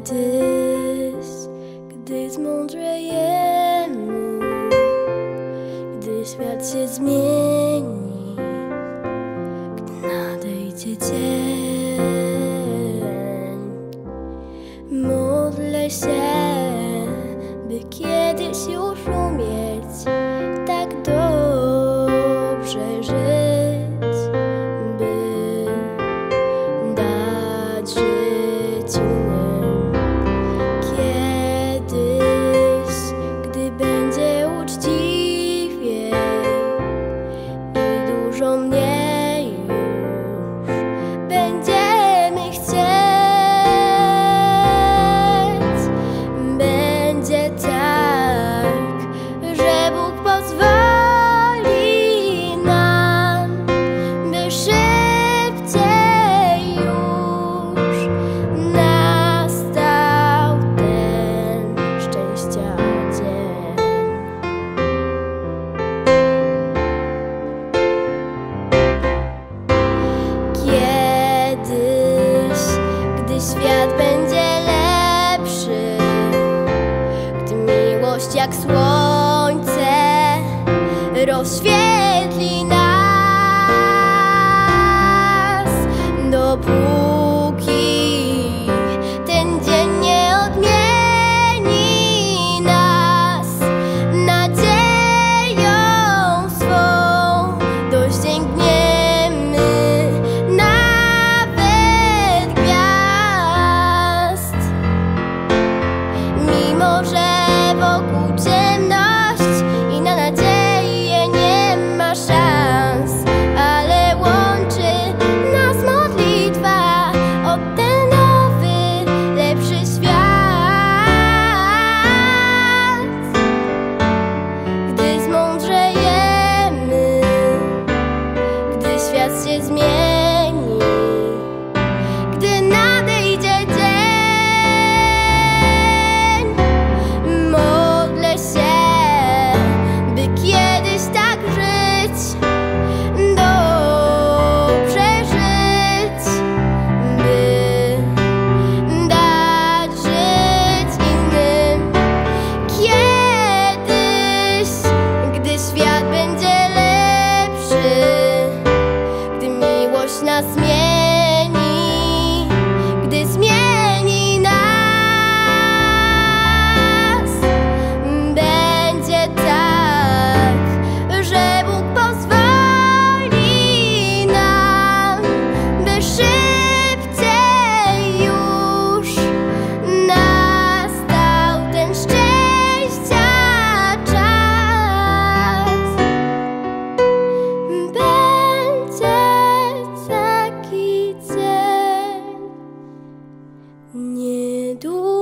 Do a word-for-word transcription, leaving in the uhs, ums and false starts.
Kiedyś, gdy zmądrzejemy, gdy świat się zmieni, gdy nadejdzie dzień, modlę się, by kiedyś już umieć tak dobrze żyć, by dać życiu mym. Kiedyś, gdy będzie uczciwie i dużo mniej już będziemy chcieć, będzie tak, że Bóg pozwoli nam, by szybciej już nastał ten szczęścia dzień. Kiedyś, gdy świat będzie lepszy, gdy miłość jak słońce rozświetli nas, dopóki ten dzień nie odmieni nas nadzieją swą, dosięgniemy nawet gwiazd. Mimo że wokół ciemność i na nadzieję nie ma szans, ale łączy nas modlitwa o ten nowy, lepszy świat. Gdy zmądrzejemy, gdy świat się zmieni, gdy nadejdzie dzień, modlę się, by kiedyś tak żyć, dobrze żyć, by dać żyć innym. Kiedyś, gdy świat będzie lepszy, gdy miłość nas zmieni, gdy zmieni nas, będzie tak, że Bóg pozwoli nam, by szybciej już nastał ten szczęścia czas. Będzie taki dzień niedługo.